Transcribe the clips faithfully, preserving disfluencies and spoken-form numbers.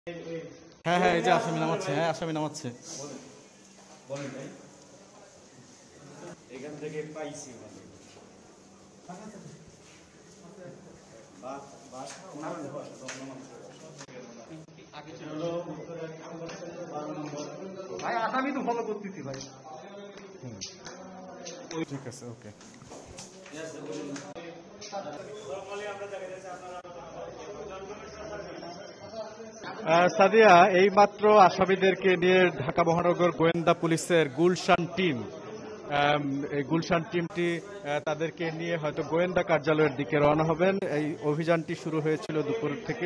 হ্যাঁ হ্যাঁ এই যে আসামি নামাচ্ছে, হ্যাঁ আসামি নামাচ্ছে। এখান থেকে পাইছি ভাই, আসামি তো ফলো করতেছি ভাই। ঠিক আছে, ওকে। সাদিয়া, এই মাত্র আসামিদেরকে নিয়ে ঢাকা মহানগর গোয়েন্দা পুলিশের গুলশান টিম এই গুলশান টিমটি তাদেরকে নিয়ে হয়তো গোয়েন্দা কার্যালয়ের দিকে রওনা হবেন। এই অভিযানটি শুরু হয়েছিল দুপুর থেকে।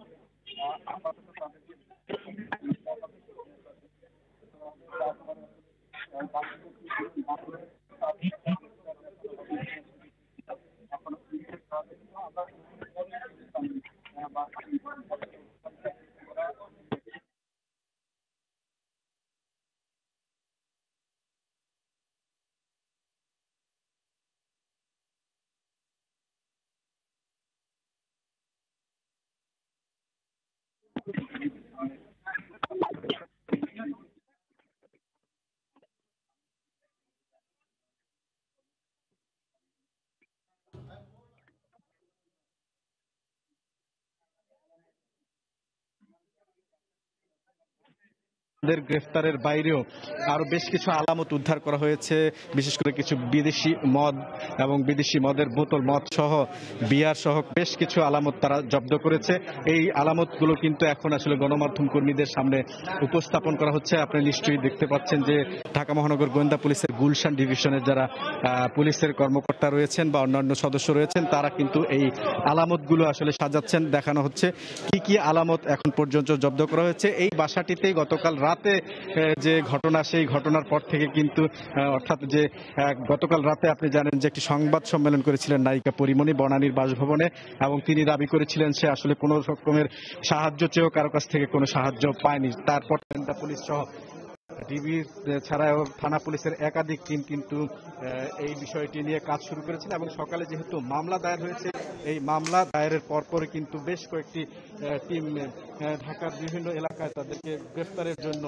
গ্রেফতারের বাইরেও আরো বেশ কিছু আলামত উদ্ধার করা হয়েছে, বিশেষ করে কিছু বিদেশি মদ এবং বিদেশি মদের বোতল, মদ সহ বিয়ার সহ বেশ কিছু আলামত তারা জব্দ করেছে। এই আলামতগুলো কিন্তু এখন আসলে গণমাধ্যম কর্মীদের সামনে উপস্থাপন করা হচ্ছে। আপনি নিশ্চয়ই দেখতে পাচ্ছেন যে ঢাকা মহানগর গোয়েন্দা পুলিশের গুলশান ডিভিশনের যারা পুলিশের কর্মকর্তা রয়েছেন বা অন্যান্য সদস্য রয়েছেন, তারা কিন্তু এই আলামতগুলো আসলে সাজাচ্ছেন। দেখানো হচ্ছে কি কি আলামত এখন পর্যন্ত জব্দ করা হয়েছে। এই বাসাটিতেই গতকাল রাতে যে ঘটনা, সেই ঘটনার পর থেকে কিন্তু অর্থাৎ যে গতকাল রাতে আপনি জানেন যে একটি সংবাদ সম্মেলন করেছিলেন নায়িকা পরি মনি বনানীর বাসভবনে, এবং তিনি দাবি করেছিলেন সে আসলে কোনো রকমের সাহায্য চেয়েও কারো কাছ থেকে কোনো সাহায্য পায়নি। তারপর পুলিশ সহ ডিবি ছাড়াও থানা পুলিশের একাধিক টিম কিন্তু এই বিষয়টি নিয়ে কাজ শুরু করেছিল, এবং সকালে যেহেতু মামলা দায়ের হয়েছে, এই মামলা দায়েরের পরপরই কিন্তু বেশ কয়েকটি টিম ঢাকার বিভিন্ন এলাকায় তাদেরকে গ্রেফতারের জন্য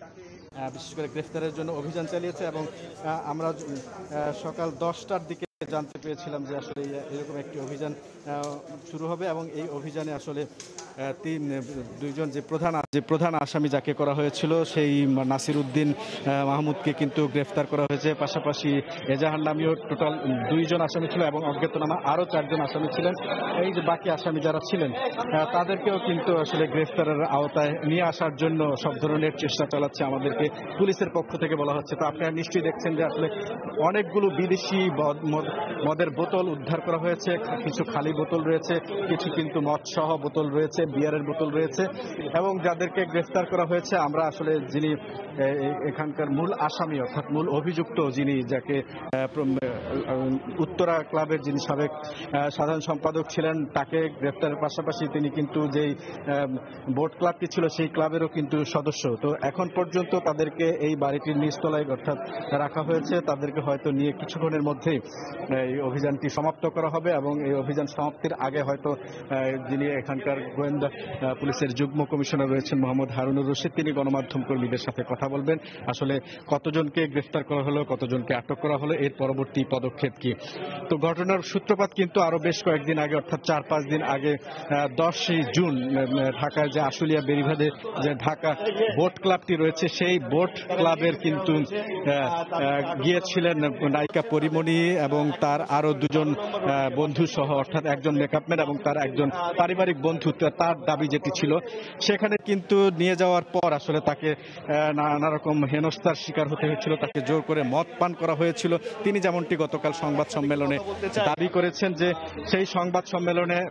বিশেষ করে গ্রেফতারের জন্য অভিযান চালিয়েছে। এবং আমরা সকাল দশটার দিকে জানতে পেরেছিলাম যে আসলে এরকম একটি অভিযান শুরু হবে, এবং এই অভিযানে আসলে তিন দুইজন যে প্রধান যে প্রধান আসামি যাকে করা হয়েছিল সেই নাসিরুদ্দিন মাহমুদকে কিন্তু গ্রেফতার করা হয়েছে। পাশাপাশি এজাহার নামীয় টোটাল দুইজন আসামি ছিল, এবং অজ্ঞাতনামা আরও চারজন আসামি ছিলেন। এই যে বাকি আসামি যারা ছিলেন তাদেরকেও কিন্তু আসলে গ্রেফতারের আওতায় নিয়ে আসার জন্য সব ধরনের চেষ্টা চালাচ্ছে আমাদেরকে পুলিশের পক্ষ থেকে বলা হচ্ছে। তো আপনারা নিশ্চয়ই দেখছেন যে আসলে অনেকগুলো বিদেশি মদের বোতল উদ্ধার করা হয়েছে, কিছু খালি বোতল রয়েছে, কিছু কিন্তু মদ সহ বোতল রয়েছে, বিয়ারের বোতল রয়েছে। এবং যাদেরকে গ্রেফতার করা হয়েছে, আমরা আসলে যিনি এখানকার মূল আসামি অর্থাৎ মূল অভিযুক্ত, যিনি যাকে উত্তরা ক্লাবের যিনি সাবেক সাধারণ সম্পাদক ছিলেন, তাকে গ্রেফতারের পাশাপাশি তিনি কিন্তু যেই বোট ক্লাবটি ছিল সেই ক্লাবেরও কিন্তু সদস্য। তো এখন পর্যন্ত তাদেরকে এই বাড়িটির নিচতলায় অর্থাৎ রাখা হয়েছে। তাদেরকে হয়তো নিয়ে কিছুক্ষণের মধ্যেই এই অভিযানটি সমাপ্ত করা হবে, এবং এই অভিযান সমাপ্তির আগে হয়তো যিনি এখানকার গোয়েন্দা পুলিশের যুগ্ম কমিশনার রয়েছেন মোহাম্মদ হারুনুর রশিদ, তিনি গণমাধ্যম কর্মীদের সাথে কথা বলবেন। আসলে কতজনকে গ্রেফতার করা হলো, কতজনকে আটক করা হলো, এর পরবর্তী পদক্ষেপ কি। তো ঘটনার সূত্রপাত কিন্তু আরো বেশ কয়েকদিন আগে, অর্থাৎ চার পাঁচ দিন আগে দশই জুন ঢাকার যে আশুলিয়া বেরিবাঁধে যে ঢাকা বোট ক্লাবটি রয়েছে, সেই বোট ক্লাবের কিন্তু গিয়েছিলেন নায়িকা পরি মনি এবং তার আরো দুজন বন্ধু সহ, অর্থাৎ একজন মেকআপম্যান এবং তার একজন পারিবারিক বন্ধু। তার দাবি যেটি ছিল, সেখানে কিন্তু নিয়ে যাওয়ার পর আসলে তাকে নানা রকম হেনস্থার শিকার হতে হয়েছিল, তাকে জোর করে মদ পান করা হয়েছিল। তিনি যেমনটি গতকাল সংবাদ সম্মেলনে দাবি করেছেন যে সেই সংবাদ সম্মেলনে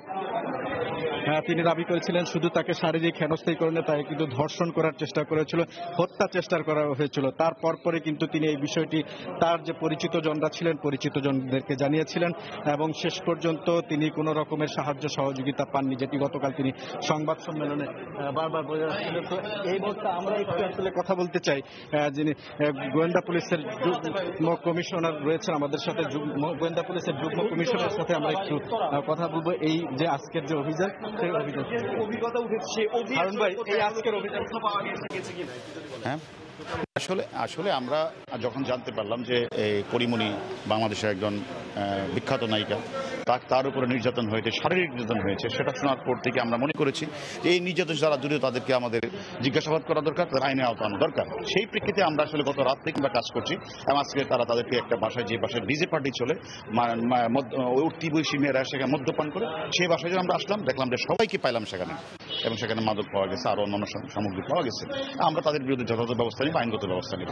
তিনি দাবি করেছিলেন শুধু তাকে শারীরিক হেনস্থাই করেন, তাকে কিন্তু ধর্ষণ করার চেষ্টা করেছিল, হত্যা চেষ্টা করা হয়েছিল। তারপর পরে কিন্তু তিনি এই বিষয়টি তার যে পরিচিত জনরা ছিলেন পরিচিত জনদেরকে জানিয়েছিলেন, এবং শেষ পর্যন্ত তিনি কোনো রকমের সাহায্য সহযোগিতা পাননি, যেটি গতকাল তিনি সংবাদ সম্মেলনে বারবার বোঝাচ্ছিলেন। তো এই মুহূর্তে আমরা একটু আসলে কথা বলতে চাই, যিনি গোয়েন্দা পুলিশের যুগ্ম কমিশনার রয়েছেন আমাদের সাথে, গোয়েন্দা পুলিশের যুগ্ম কমিশনারের সাথে আমরা একটু কথা বলবো। এই যে আজকের যে অভিযান, হচ্ছে অভিযান অভিজ্ঞতা উঠেছে হারুন ভাই, এই আজকের অভিযান পাওয়া গেছে কিনা? হ্যাঁ, আসলে আসলে আমরা যখন জানতে পারলাম যে এই পরি মনি বাংলাদেশের একজন বিখ্যাত নায়িকা, তার তার উপরে নির্যাতন হয়েছে, শারীরিক নির্যাতন হয়েছে, সেটা শোনার পর থেকে আমরা মনে করেছি যে এই নির্যাতন যারা জড়িত তাদেরকে আমাদের জিজ্ঞাসাবাদ করা দরকার, তাদের আইনে আওতানো দরকার। সেই প্রেক্ষিতে আমরা আসলে গত রাত থেকে আমরা কাজ করছি এবং আজকে তারা তাদেরকে একটা বাসায়, যে বাসায় ডিজে পার্টি চলে, উঠতি বয়সী মেয়েরা সেখানে মদ্যপান করে, সেই বাসায় আমরা আসলাম, দেখলাম যে সবাইকে পাইলাম সেখানে, এবং সেখানে মাদক পাওয়া গেছে, আরো অন্যান্য সামগ্রী পাওয়া গেছে। আমরা তাদের বিরুদ্ধে যথাযথ ব্যবস্থা নিব, আইনগত ব্যবস্থা নিব।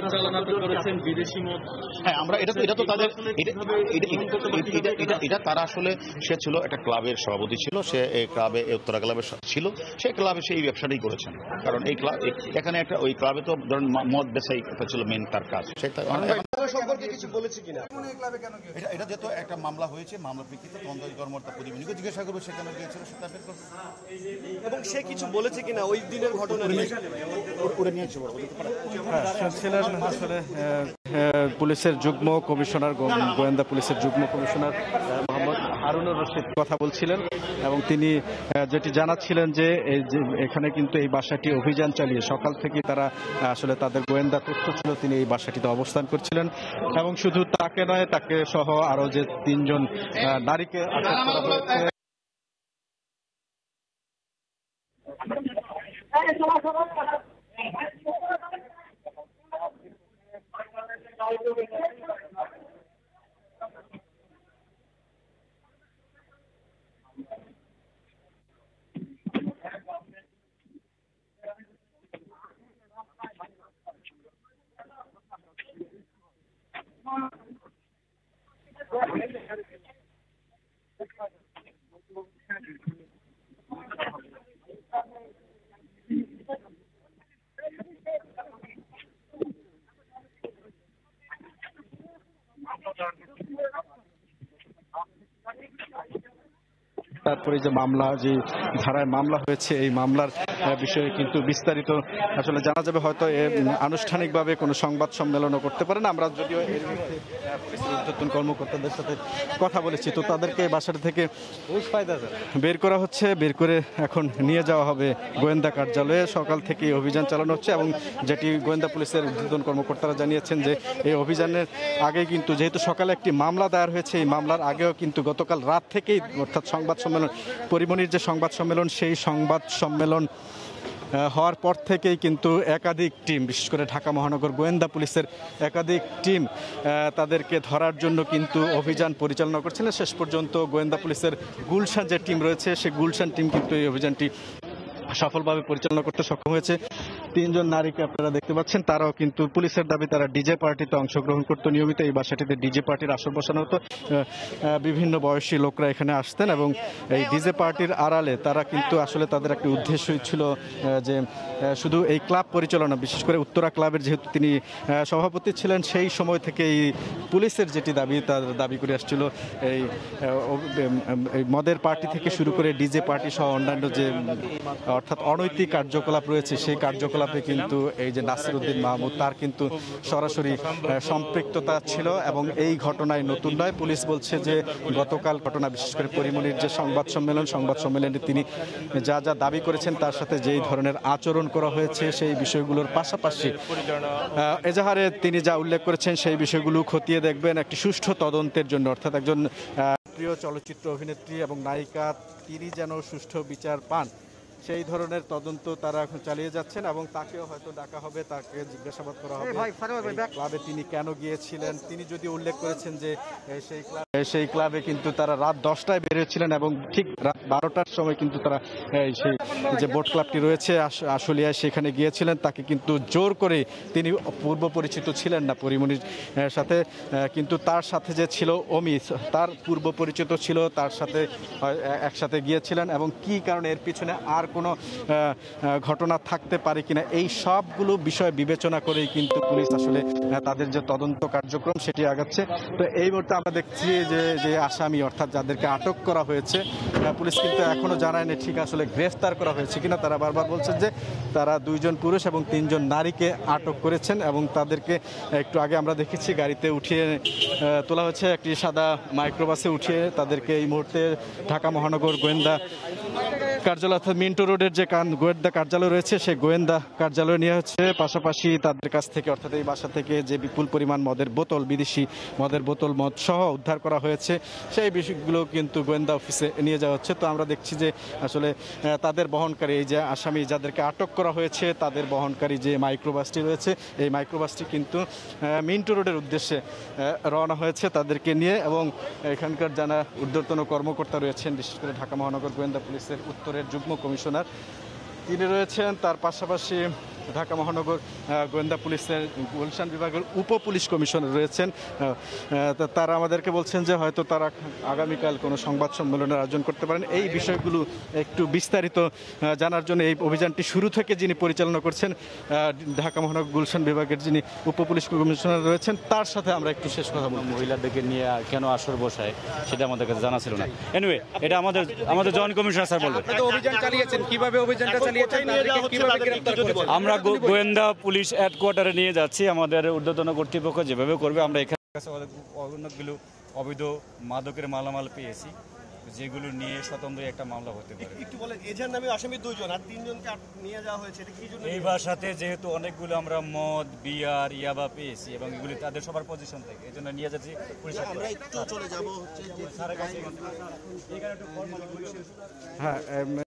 হ্যাঁ, আমরা এটা তো এটা তো তাদের এটা তারা আসলে, সে ছিল একটা ক্লাবের সভাপতি ছিল, সে এই ক্লাবে উত্তরা ক্লাবের ছিল, সেই ক্লাবে সেই ব্যবসাটাই করেছেন। কারণ এই ক্লাব এখানে একটা, ওই ক্লাবে তো ধরেন মদ বেচাই এটা ছিল মেন তার কাজ। সেটা সম্পর্কে কিছু বলেছে কিনা? এটা এটা যেহেতু একটা মামলা হয়েছে, মামলার প্রেক্ষিতে তদন্তকারী কর্মকর্তা পরি মনিকে জিজ্ঞাসা করবে সেখানে গিয়েছিল, সেটা বের করবে। এবং সে কিছু বলেছে কিনা ওই দিনের ঘটনা নিয়ে? ছিলেন আসলে পুলিশের যুগ্ম কমিশনার, গোয়েন্দা পুলিশের যুগ্ম কমিশনার মোহাম্মদ হারুনুর রশিদ কথা বলছিলেন, এবং তিনি যেটি জানাচ্ছিলেন যে এই যে এখানে কিন্তু এই বাসাটি অভিযান চালিয়ে সকাল থেকে তারা আসলে তাদের গোয়েন্দা তথ্য ছিল, তিনি এই বাসাটিতে অবস্থান করছিলেন, এবং শুধু তাকে নয়, তাকে সহ আরো যে তিনজন নারীকে আটক করা হয়েছে। তারপরে যে মামলা, যে ধারায় মামলা হয়েছে, এই মামলার বিষয়ে কিন্তু বিস্তারিত আসলে জানা যাবে। হয়তো আনুষ্ঠানিকভাবে কোনো সংবাদ সম্মেলনও করতে পারেন। আমরা যদিও এর ঊর্ধ্বতন কর্মকর্তাদের সাথে কথা বলেছি, তো তাদেরকে বাসাটা থেকে বের করা হচ্ছে, বের করে এখন নিয়ে যাওয়া হবে গোয়েন্দা কার্যালয়ে। সকাল থেকে অভিযান চালানো হচ্ছে, এবং যেটি গোয়েন্দা পুলিশের ঊর্ধ্বতন কর্মকর্তারা জানিয়েছেন যে এই অভিযানের আগে কিন্তু, যেহেতু সকালে একটি মামলা দায়ের হয়েছে, এই মামলার আগেও কিন্তু গতকাল রাত থেকেই, অর্থাৎ সংবাদ সম্মেলন, পরি মনির যে সংবাদ সম্মেলন, সেই সংবাদ সম্মেলন হওয়ার পর থেকেই কিন্তু একাধিক টিম, বিশেষ করে ঢাকা মহানগর গোয়েন্দা পুলিশের একাধিক টিম তাদেরকে ধরার জন্য কিন্তু অভিযান পরিচালনা করছিলেন। শেষ পর্যন্ত গোয়েন্দা পুলিশের গুলশান যে টিম রয়েছে, সেই গুলশান টিম কিন্তু এই অভিযানটি সফলভাবে পরিচালনা করতে সক্ষম হয়েছে। তিনজন নারীকে আপনারা দেখতে পাচ্ছেন, তারাও কিন্তু পুলিশের দাবি তারা ডিজে পার্টিতে অংশগ্রহণ করতো নিয়মিত। এই বাসাটিতে ডিজে পার্টির আসর বসানো হতো, বিভিন্ন বয়সী লোকরা এখানে আসতেন, এবং এই ডিজে পার্টির আড়ালে তারা কিন্তু আসলে তাদের একটি উদ্দেশ্যই ছিল যে শুধু এই ক্লাব পরিচালনা, বিশেষ করে উত্তরা ক্লাবের যেহেতু তিনি সভাপতি ছিলেন, সেই সময় থেকে এই পুলিশের যেটি দাবি, তার দাবি করে আসছিল এই মদের পার্টি থেকে শুরু করে ডিজে পার্টি সহ অন্যান্য যে অর্থাৎ অনৈতিক কার্যকলাপ রয়েছে, সেই কার্যকলাপে কিন্তু এই যে নাসিরুদ্দিন মাহমুদ, তার কিন্তু সরাসরি সম্পৃক্ততা ছিল। এবং এই ঘটনায় নতুন নয়, পুলিশ বলছে যে গতকাল ঘটনা, বিশেষ করে পরি মনির যে সংবাদ সম্মেলন, সংবাদ সম্মেলনে তিনি যা যা দাবি করেছেন, তার সাথে যেই ধরনের আচরণ করা হয়েছে, সেই বিষয়গুলোর পাশাপাশি এজাহারে তিনি যা উল্লেখ করেছেন, সেই বিষয়গুলো খতিয়ে দেখবেন একটি সুষ্ঠু তদন্তের জন্য। অর্থাৎ একজন প্রিয় চলচ্চিত্র অভিনেত্রী এবং নায়িকা, তিনি যেন সুষ্ঠু বিচার পান, সেই ধরনের তদন্ত তারা এখন চালিয়ে যাচ্ছেন, এবং তাকেও হয়তো ডাকা হবে, তাকে জিজ্ঞাসাবাদ করা হবে ক্লাবে তিনি কেন গিয়েছিলেন। তিনি যদি উল্লেখ করেছেন যে সেই ক্লাবে সেই ক্লাবে কিন্তু তারা রাত দশটায় বেরিয়েছিলেন, এবং ঠিক রাত বারোটার সময় কিন্তু তারা সেই যে বোট ক্লাবটি রয়েছে আশুলিয়ায়, সেখানে গিয়েছিলেন। তাকে কিন্তু জোর করে, তিনি পূর্ব পরিচিত ছিলেন না পরি মনির সাথে, কিন্তু তার সাথে যে ছিল অমি, তার পূর্ব পরিচিত ছিল, তার সাথে একসাথে গিয়েছিলেন, এবং কি কারণে এর পিছনে আর কোনো ঘটনা থাকতে পারে কিনা, এই সবগুলো বিষয় বিবেচনা করেই কিন্তু পুলিশ আসলে তাদের যে তদন্ত কার্যক্রম সেটি আগাচ্ছে। তো এই মুহূর্তে আমরা দেখছি যে যে আসামি অর্থাৎ যাদেরকে আটক করা হয়েছে, পুলিশ কিন্তু এখনো জানায়নি ঠিক আসলে গ্রেফতার করা হয়েছে কিনা। তারা বারবার বলছেন যে তারা দুইজন পুরুষ এবং তিনজন নারীকে আটক করেছেন এবং তাদেরকে একটু আগে আমরা দেখেছি গাড়িতে উঠিয়ে তোলা হচ্ছে, একটি সাদা মাইক্রোবাসে উঠিয়ে তাদেরকে এই মুহূর্তে ঢাকা মহানগর গোয়েন্দা কার্যালয় অর্থাৎ মিন্টো রোডের যে গোয়েন্দা কার্যালয় রয়েছে সেই গোয়েন্দা কার্যালয়ে নেওয়া হচ্ছে। পাশাপাশি তাদের কাছ থেকে অর্থাৎ এই বাসা থেকে যে বিপুল পরিমাণ মদের বোতল, বিদেশি মদের বোতল মদ সহ উদ্ধার করা হয়েছে সেই বিষয়গুলো কিন্তু গোয়েন্দা অফিসে নিয়ে যাওয়া হচ্ছে। তো আমরা দেখছি যে আসলে তাদের বহনকারী এই যে আসামি যাদেরকে আটক করা হয়েছে তাদের বহনকারী যে মাইক্রোবাসটি রয়েছে এই মাইক্রোবাসটি কিন্তু মিন্টো রোডের উদ্দেশ্যে রওনা হয়েছে তাদেরকে নিয়ে। এবং এখানকার যারা ঊর্ধ্বতন কর্মকর্তা রয়েছেন, বিশেষ করে ঢাকা মহানগর গোয়েন্দা পুলিশের উত্তরের যুগ্ম কমিশনার তিনি রয়েছেন, তার পাশাপাশি ঢাকা মহানগর গোয়েন্দা পুলিশের গুলশান বিভাগের উপ পুলিশ কমিশনার রয়েছেন। তারা আমাদেরকে বলছেন যে হয়তো তারা আগামীকাল কোনো সংবাদ সম্মেলনের আয়োজন করতে পারেন। এই বিষয়গুলো একটু বিস্তারিত জানার জন্য এই অভিযানটি শুরু থেকে যিনি পরিচালনা করছেন ঢাকা মহানগর গুলশান বিভাগের যিনি উপ পুলিশ কমিশনার রয়েছেন তার সাথে আমরা একটু শেষ কথা বলব। মহিলাদেরকে নিয়ে কেন আসর বসায় সেটা আমাদের কাছে জানা ছিল না। এনিওয়ে এটা আমাদের আমাদের জয়েন্ট কমিশনার স্যার বলবেন। অভিযান চালিয়েছেন, কিভাবে অভিযানটা চালিয়েছেন, কিভাবে গ্রেফতার করেছেন? আমরা গোয়েন্দা পুলিশ হেডকোয়ার্টারে নিয়ে যাচ্ছি, আমাদের ঊর্ধ্বতন কর্তৃপক্ষ যেভাবে করবে। আমরা এখানে কাছে অনেকগুলো অবৈধ মাদকের মালামাল পেয়েছি যেগুলো নিয়ে স্বতন্ত্র একটা মামলা হতে পারে। একটু বলেন, এজার নামে আসামি দুইজন আর তিনজনকে নিয়ে যাওয়া হয়েছে, এটা কি জন্য? এই বাসাতে যেহেতু অনেকগুলো আমরা মদ, বিয়ার, ইয়াবা পেয়েছি এবং এগুলি তাদের সবার পজিশন থেকে এই জন্য নিয়ে যাচ্ছি পুলিশ। আমরা একটু চলে যাব হচ্ছে যে স্যারের কাছে এখানে একটু ফর্মালি হ্যাঁ,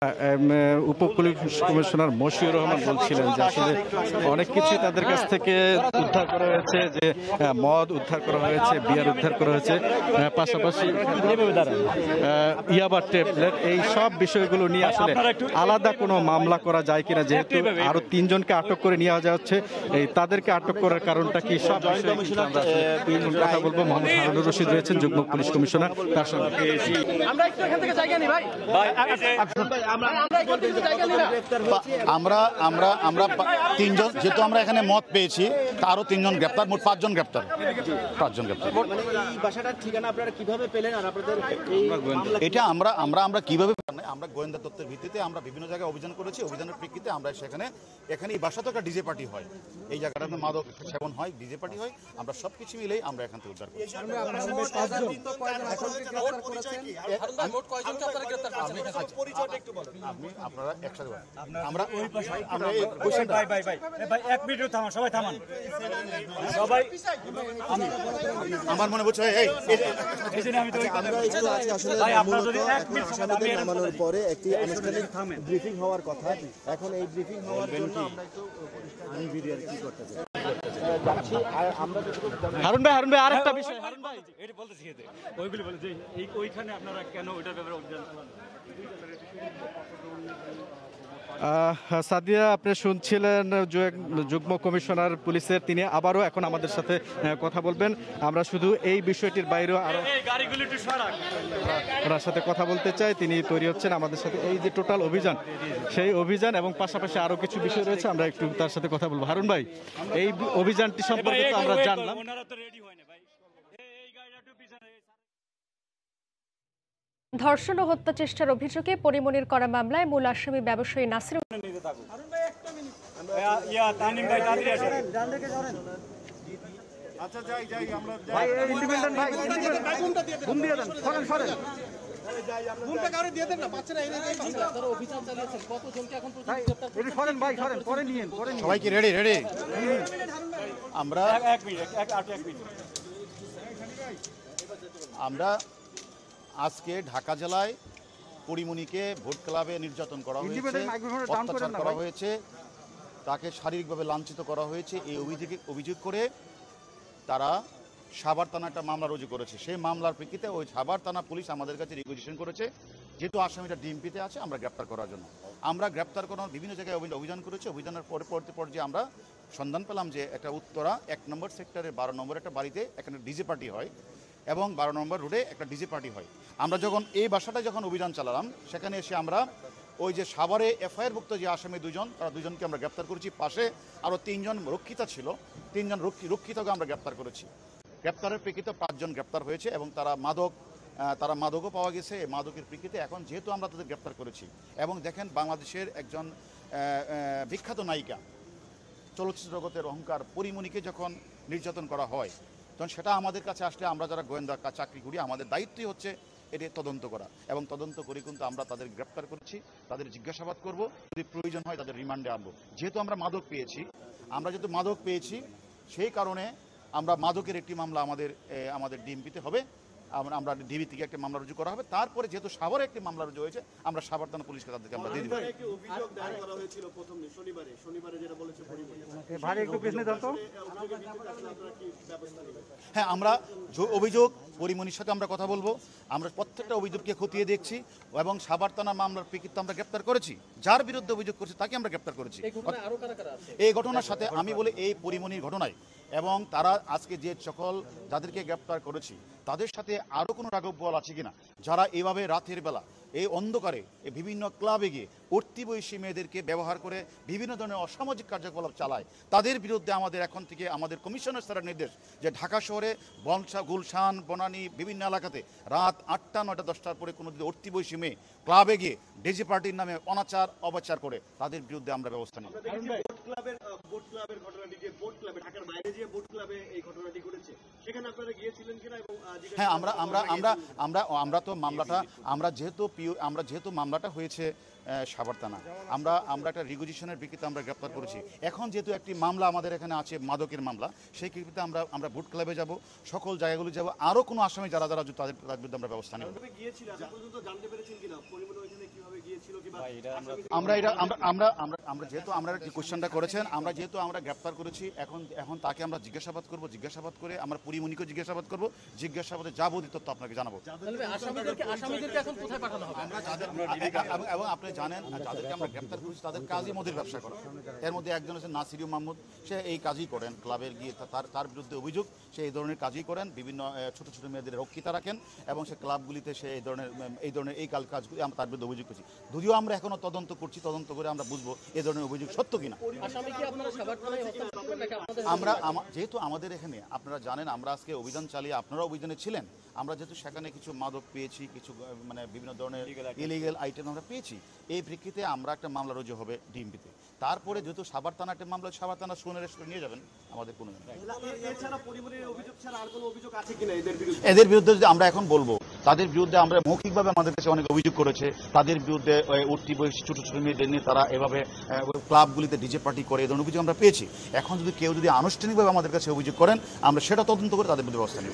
উপ পুলিশ কমিশনার মশিউর রহমান বলছিলেন যে আসলে অনেক কিছুই তাদের কাছ থেকে উদ্ধার করা হয়েছে, যে মদ উদ্ধার করা হয়েছে, বিয়ার উদ্ধার করা হয়েছে, পাশাপাশি ইয়াবা ট্যাবলেট, এই সব বিষয়গুলো নিয়ে আসলে আলাদা কোনো মামলা করা যায় কিনা, যেহেতু আরো তিনজনকে আটক করে নিয়ে যাওয়া হচ্ছে, এই তাদেরকে আটক করার কারণটা কি সব কথা বলবো। মোহাম্মদ হারুনুর রশিদ রয়েছেন যুগ্ম পুলিশ কমিশনার, তার সঙ্গে আমরা একটু এখান থেকে জায়গা নিই ভাই। আমরা আমরা আমরা তিনজন, যেহেতু আমরা এখানে মত পেয়েছি আরো তিনজন গ্রেপ্তার, মোট পাঁচজন গ্রেপ্তার পাঁচজন গ্রেপ্তার এই বাসাটার ঠিকানা আপনারা কিভাবে পেলেন আর আপনাদের এই এটা আমরা আমরা আমরা কিভাবে আমরা গোয়েন্দা তথ্যের ভিত্তিতে আমরা বিভিন্ন জায়গায় অভিযান করেছি। অভিযানের প্রেক্ষিতে আমরা সেখানে এখানে এই বাসা তো একটা ডিজে পার্টি হয়, এই জায়গাটাতে মাদক সেবন হয়, ডিজে পার্টি হয়, আমরা সবকিছু মিলেই আমরা এখান থেকে উদ্ধার করি। আপনি আপনারা একসাথে আমরা আমরা ভাই ভাই ভাই ভাই এক মিনিট থামান, সবাই থামান, সবাই আমার মনে হচ্ছে এই এই জন্য আমি তো আমরা একটু আছি আসলে ভাই আপনারা যদি এক মিনিট আসামিদের নামানোর পরে একটি আনুষ্ঠানিক ব্রিফিং হওয়ার কথা। এখন এই ব্রিফিং হওয়ার জন্য আমরা একটু আমি ভিডিও কি করতে চাই যাচ্ছি। আর আমরা হারুন ভাই হারুন ভাই আরেকটা বিষয়, হারুন ভাই এটা বলতেছি ওইগুলি বলে যে এই ওইখানে আপনারা কেন ওইটার ব্যাপারে অভিযান চালান? সাদিয়া, আপনি শুনছিলেন যুগ্ম কমিশনার পুলিশের, তিনি আবারও এখন আমাদের সাথে কথা বলবেন। আমরা শুধু এই বিষয়টির বাইরেও আরো ওনার সাথে কথা বলতে চাই, তিনি তৈরি হচ্ছেন আমাদের সাথে। এই যে টোটাল অভিযান, সেই অভিযান এবং পাশাপাশি আরো কিছু বিষয় রয়েছে, আমরা একটু তার সাথে কথা বলবো। হারুন ভাই, এই অভিযানটি সম্পর্কে তো আমরা জানলাম। ধর্ষণ ও হত্যা চেষ্টার অভিযোগে পরি মনির করা মামলায় মূল আসামি ব্যবসায়ী নাসিরুদ্দিন সবাইকে রেডি রেডি আমরা আমরা আজকে ঢাকা জেলায় পরি মনিকে ভোট ক্লাবে নির্যাতন করা হয়েছে, অত্যাচার করা হয়েছে, তাকে শারীরিকভাবে লাঞ্ছিত করা হয়েছে, এই অভিযোগে অভিযোগ করে তারা সাভার থানা একটা মামলা রুজু করেছে। সেই মামলার প্রেক্ষিতে ওই সাভার থানা পুলিশ আমাদের কাছে রিকুইজিশন করেছে, যেহেতু আসামিটা ডিএমপিতে আছে, আমরা গ্রেপ্তার করার জন্য। আমরা গ্রেপ্তার করার বিভিন্ন জায়গায় অভিযান করেছি। অভিযানের পরে পরবর্তী পর্যায়ে আমরা সন্ধান পেলাম যে একটা উত্তরা এক নম্বর সেক্টরের বারো নম্বর একটা বাড়িতে এখানে ডিজে পার্টি হয় এবং বারো নম্বর রোডে একটা ডিজে পার্টি হয়। আমরা যখন এই বাসাটায় যখন অভিযান চালালাম, সেখানে এসে আমরা ওই যে সাভারে এফআইআর ভুক্ত যে আসামি দুজন, তারা দুজনকে আমরা গ্রেপ্তার করেছি। পাশে আরও তিনজন রক্ষিতা ছিল, তিনজন রক্ষিতাকে আমরা গ্রেপ্তার করেছি। গ্রেপ্তারের প্রেক্ষিতে পাঁচজন গ্রেপ্তার হয়েছে এবং তারা মাদক তারা মাদকও পাওয়া গেছে। এই মাদকের প্রেক্ষিতে এখন যেহেতু আমরা তাদের গ্রেপ্তার করেছি এবং দেখেন বাংলাদেশের একজন বিখ্যাত নায়িকা, চলচ্চিত্র জগতের অহংকার পরি মনিকে যখন নির্যাতন করা হয়, তখন সেটা আমাদের কাছে আসলে আমরা যারা গোয়েন্দা চাকরি করি আমাদের দায়িত্বই হচ্ছে এটি তদন্ত করা এবং তদন্ত করে কিন্তু আমরা তাদের গ্রেপ্তার করেছি, তাদের জিজ্ঞাসাবাদ করব, যদি প্রয়োজন হয় তাদের রিমান্ডে আনবো। যেহেতু আমরা মাদক পেয়েছি আমরা যেহেতু মাদক পেয়েছি সেই কারণে আমরা মাদকের একটি মামলা আমাদের আমাদের ডিএমপিতে হবে, আমরা ডিবি থেকে একটা মামলা রুজু করা হবে। তারপরে যেহেতু সাভারে একটি মামলা রুজু হয়েছে আমরা সাভার থানা পুলিশকে তাদেরকে আমরা দিয়ে দিব। হ্যাঁ, আমরা অভিযোগ পরি মনির সাথে আমরা কথা বলবো, আমরা প্রত্যেকটা অভিযোগকে খতিয়ে দেখছি এবং সাভার থানা মামলার প্রেক্ষিতে আমরা গ্রেপ্তার করেছি, যার বিরুদ্ধে অভিযোগ করছি তাকে আমরা গ্রেপ্তার করেছি। এই ঘটনার সাথে আমি বলি এই পরি মনির ঘটনায় এবং তারা আজকে যে সকল যাদেরকে গ্রেপ্তার করেছি তাদের সাথে আরও কোনো রাঘব বল আছে কিনা, যারা এভাবে রাতের বেলা এই অন্ধকারে বিভিন্ন ক্লাবে গিয়ে উঠতি বয়সী মেয়েদেরকে ব্যবহার করে বিভিন্ন ধরনের অসামাজিক কার্যকলাপ চালায়, তাদের বিরুদ্ধে আমাদের এখন থেকে আমাদের কমিশনার স্যারের নির্দেশ যে ঢাকা শহরে বনসা গুলশান বনানী বিভিন্ন এলাকাতে রাত আটটা নয়টা দশটার পরে কোনো যদি উঠতি বয়সী মেয়ে ক্লাবে গিয়ে ডিজে পার্টির নামে অনাচার অবাচার করে তাদের বিরুদ্ধে আমরা ব্যবস্থা নিই। হ্যাঁ, আমরা আমরা আমরা আমরা আমরা তো মামলাটা আমরা যেহেতু আমরা যেহেতু মামলাটা হয়েছে সাভার থানা, আমরা আমরা একটা রিগুজিশনের ভিত্তিতে আমরা গ্রেপ্তার করেছি। এখন যেহেতু একটি মামলা আমাদের এখানে আছে মাদকের মামলা, সেই ক্ষেত্রে আমরা আমরা বুট ক্লাবে যাব, সকল জায়গাগুলি যাব, আরও কোনো আসামি যারা যারা তাদের তাদের বিরুদ্ধে আমরা ব্যবস্থা নেব। আমরা এটা আমরা আমরা আমরা আমরা যেহেতু আমরা যে কোশ্চেনটা করেছেন, আমরা যেহেতু আমরা গ্রেপ্তার করেছি, এখন এখন তাকে আমরা জিজ্ঞাসাবাদ করব, জিজ্ঞাসাবাদ করে আমরা পরি মনিকে জিজ্ঞাসাবাদ করব, জিজ্ঞাসাবাদে যাবতীয় তথ্য আপনাকে জানাবো। এবং আপনি জানেন যাদেরকে আমরা গ্রেপ্তার করেছি তাদের কাজই মদের ব্যবসা করা। এর মধ্যে একজন আছে নাসিরুদ্দিন মাহমুদ, সে এই কাজই করেন, ক্লাবের গিয়ে তার তার বিরুদ্ধে অভিযোগ, সে এই ধরনের কাজই করেন, বিভিন্ন ছোট ছোট মেয়েদের রক্ষিতা রাখেন এবং সে ক্লাবগুলিতে সে এই ধরনের এই ধরনের এই কাল কাজগুলি আমরা তার বিরুদ্ধে অভিযোগ করছি। যদিও আমরা এখনো তদন্ত করছি, তদন্ত করে আমরা বুঝবো এই ধরনের অভিযোগ সত্য কিনা। আমরা যেহেতু আমাদের এখানে আপনারা জানেন আমরা আজকে অভিযান চালিয়ে, আপনারা অভিযানে ছিলেন, আমরা যেহেতু সেখানে কিছু মাদক পেয়েছি, কিছু মানে বিভিন্ন ধরনের ইলিগাল আইটেম আমরা পেয়েছি, এই প্রেক্ষিতে আমরা একটা মামলা রুজু হবে ডিএমপিতে। তারপরে যেহেতু সাভার থানা একটা মামলা, সাভার থানা শুনে নিয়ে যাবেন, আমাদের কোনো এদের বিরুদ্ধে যদি আমরা এখন বলবো তাদের বিরুদ্ধে আমরা মৌখিকভাবে আমাদের কাছে অনেক অভিযোগ করেছে, তাদের বিরুদ্ধে উঠতি বয়সী ছোট ছোট মেয়েদের নিয়ে তারা এভাবে ক্লাবগুলিতে ডিজে পার্টি করে এই ধরনের অভিযোগ আমরা পেয়েছি। এখন যদি কেউ যদি আনুষ্ঠানিকভাবে আমাদের কাছে অভিযোগ করেন আমরা সেটা তদন্ত করে তাদের বিরুদ্ধে ব্যবস্থা নেব।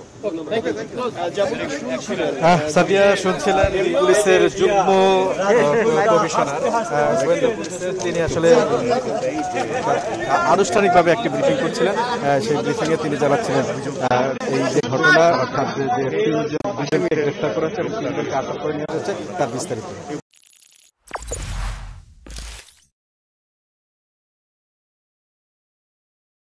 সাদিয়া শুনছিলেন পুলিশের যুগ্ম কমিশনার, তিনি আসলে আনুষ্ঠানিকভাবে একটি ব্রিফিং করছিলেন। সেই ব্রিফিংয়ে তিনি জানাচ্ছিলেন এই যে ঘটনা, অর্থাৎ যে গ্রেফতার করা হচ্ছে এবং তিনজনকে আটক করে নিয়ে যাচ্ছে তার বিস্তারিত।